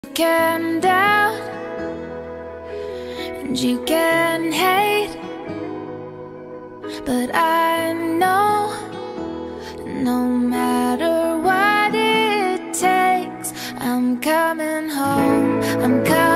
can doubt and you can hate, but I know no matter what it takes, I'm coming home, I'm coming